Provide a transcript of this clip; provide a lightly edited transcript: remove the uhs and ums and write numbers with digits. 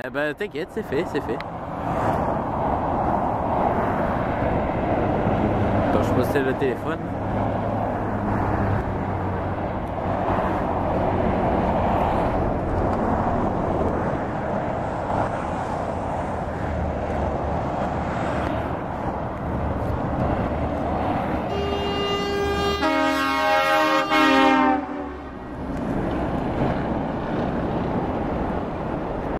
Ben t'inquiète, c'est fait, c'est fait. Attends, je pose le téléphone.